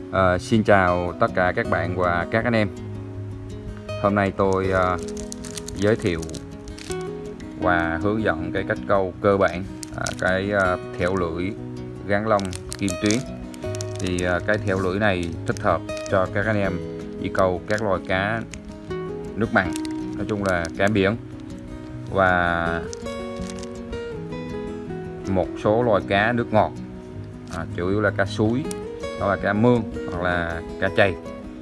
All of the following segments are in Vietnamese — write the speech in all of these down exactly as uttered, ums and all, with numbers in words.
À, xin chào tất cả các bạn và các anh em. Hôm nay tôi à, giới thiệu và hướng dẫn cái cách câu cơ bản à, cái à, thẻo lưỡi gắn lông kim tuyến. Thì à, cái thẻo lưỡi này thích hợp cho các anh em đi câu các loài cá nước mặn, nói chung là cá biển và một số loài cá nước ngọt, à, chủ yếu là cá suối, đó là cá mương hoặc là cá chày.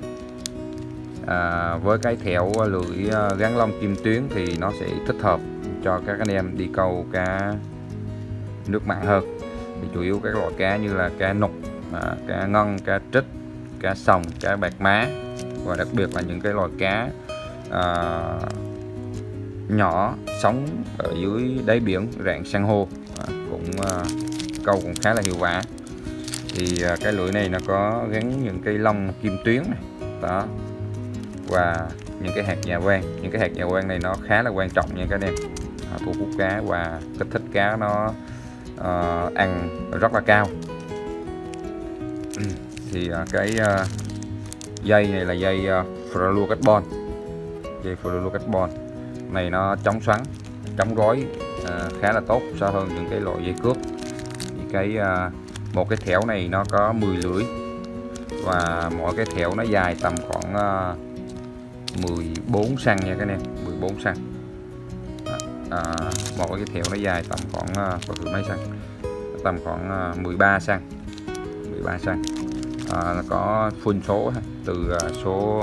À, với cái thẻo lưỡi gắn lông kim tuyến thì nó sẽ thích hợp cho các anh em đi câu cá nước mặn hơn. Thì chủ yếu các loại cá như là cá nục, à, cá ngân, cá trích, cá sòng, cá bạc má và đặc biệt là những cái loài cá à, nhỏ sống ở dưới đáy biển rạn san hô, à, cũng à, câu cũng khá là hiệu quả. Thì à, cái lưỡi này nó có gắn những cái lông kim tuyến này đó, và những cái hạt dạ quang. Những cái hạt dạ quang này nó khá là quan trọng nha các anh em, à, thu hút cá và kích thích cá nó uh, ăn rất là cao. Thì uh, cái uh, dây này là dây uh, fluorocarbon. Dây fluorocarbon này nó chống xoắn, chống rối uh, khá là tốt so hơn những cái loại dây cước. Thì cái uh, một cái thẻo này nó có mười lưỡi và mỗi cái thẻo nó dài tầm khoảng uh, mười bốn xăng nha các anh em, mười bốn xăng. À, một cái thẻo nó dài tầm khoảng uh, có thử mấy xăng, tầm khoảng uh, mười ba xăng, mười ba xăng. À, nó có phun số từ uh, số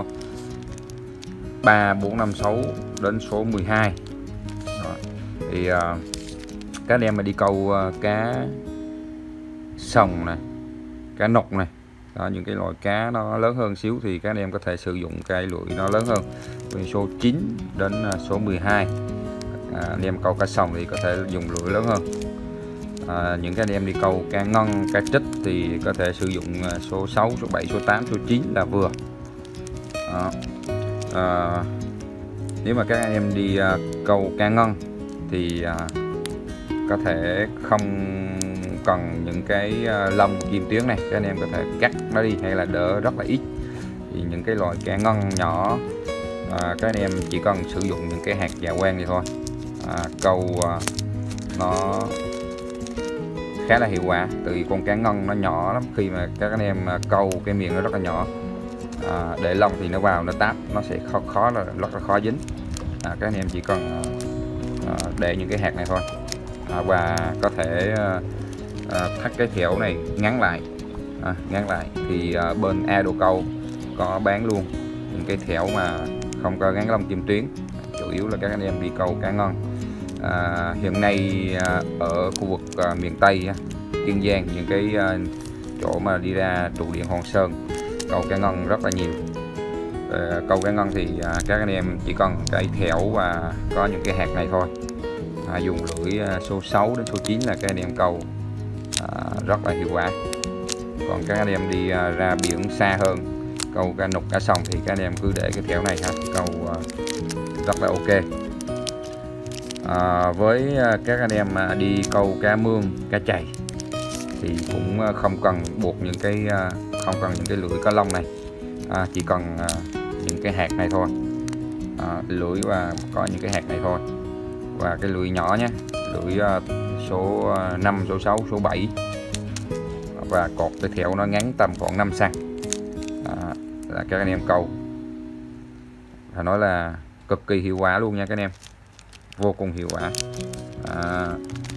ba, bốn, năm, sáu đến số mười hai. Đó. Thì uh, các anh em mà đi câu uh, cá sòng này, cá nục này, đó, những cái loại cá nó lớn hơn xíu thì các anh em có thể sử dụng cái lưỡi nó lớn hơn, từ số chín đến số mười hai. À, anh em câu cá sòng thì có thể dùng lưỡi lớn hơn. À, những cái anh em đi câu cá ngân, cá trích thì có thể sử dụng số sáu, số bảy, số tám, số chín là vừa. Đó. À, nếu mà các anh em đi uh, câu cá ngân thì uh, có thể không cần những cái uh, lông kim tuyến này, các anh em có thể cắt nó đi hay là đỡ rất là ít. Thì những cái loại cá ngân nhỏ, uh, các anh em chỉ cần sử dụng những cái hạt dạ quang này thôi, à, câu uh, nó khá là hiệu quả. Từ con cá ngân nó nhỏ lắm, khi mà các anh em uh, câu cái miệng nó rất là nhỏ, à, để lông thì nó vào nó táp, nó sẽ khó khó là rất là khó dính. À, các anh em chỉ cần uh, uh, để những cái hạt này thôi, à, và có thể uh, uh, thắt cái thẻo này ngắn lại, à, ngắn lại thì uh, bên A Đồ Câu có bán luôn những cái thẻo mà không có gắn lông kim tuyến. Chủ yếu là các anh em đi câu cá ngân. À, hiện nay à, ở khu vực à, miền Tây, à, Kiên Giang, những cái à, chỗ mà đi ra trụ điện Hòn Sơn câu cá ngân rất là nhiều. À, câu cá ngân thì à, các anh em chỉ cần cái thẻo và có những cái hạt này thôi, à, dùng lưỡi à, số sáu đến số chín là các anh em câu à, rất là hiệu quả. Còn các anh em đi à, ra biển xa hơn, câu cá nục, cá sòng thì các anh em cứ để cái thẻo này ha, câu à, rất là ok. À, với các anh em mà đi câu cá mương, cá chày thì cũng không cần buộc những cái không cần những cái lưỡi cá lông này, à, chỉ cần những cái hạt này thôi, à, lưỡi và có những cái hạt này thôi, và cái lưỡi nhỏ nhé, lưỡi số năm, số sáu, số bảy, và cột cái thẻo nó ngắn tầm khoảng năm xăng, à, là các anh em câu phải nói là cực kỳ hiệu quả luôn nha các anh em, vô cùng hiệu quả. À,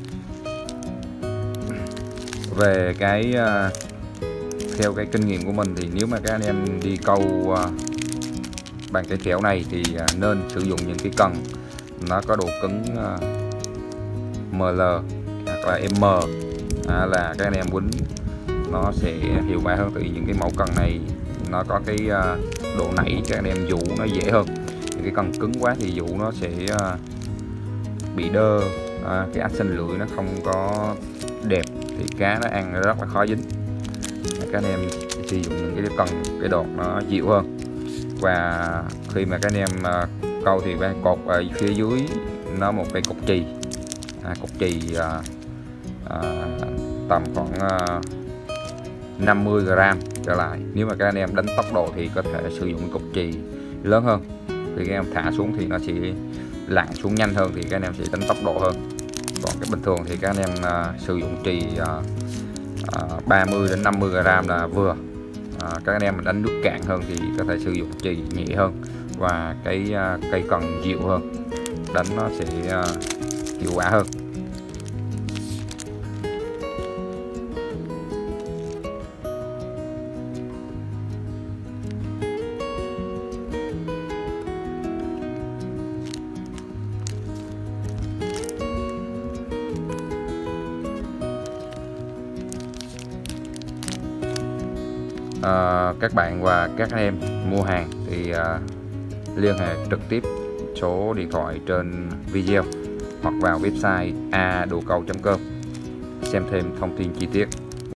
về cái uh, theo cái kinh nghiệm của mình thì nếu mà các anh em đi câu uh, bằng cái thẻo này thì uh, nên sử dụng những cái cần nó có độ cứng uh, em lờ hoặc là M, à, là các anh em quýnh nó sẽ hiệu quả hơn. Từ những cái mẫu cần này nó có cái uh, độ nảy, các anh em dụ nó dễ hơn. Những cái cần cứng quá thì dụ nó sẽ uh, bị đơ, à, cái action lưỡi nó không có đẹp thì cá nó ăn nó rất là khó dính. Các anh em sử dụng những cái cần cái đọt nó dịu hơn, và khi mà các anh em uh, câu thì bên cột ở phía dưới nó một cái cục chì, à, cục chì uh, uh, tầm khoảng uh, năm mươi gram trở lại. Nếu mà các anh em đánh tốc độ thì có thể sử dụng cục chì lớn hơn, thì các em thả xuống thì nó sẽ lặn xuống nhanh hơn, thì các anh em sẽ đánh tốc độ hơn. Còn cái bình thường thì các anh em uh, sử dụng chì uh, uh, ba mươi đến năm mươi gram là vừa. À, các anh em mình đánh nước cạn hơn thì có thể sử dụng chì nhẹ hơn và cái uh, cây cần dịu hơn, đánh nó sẽ uh, hiệu quả hơn. À, các bạn và các anh em mua hàng thì à, liên hệ trực tiếp số điện thoại trên video hoặc vào website a đồ cầu chấm com xem thêm thông tin chi tiết.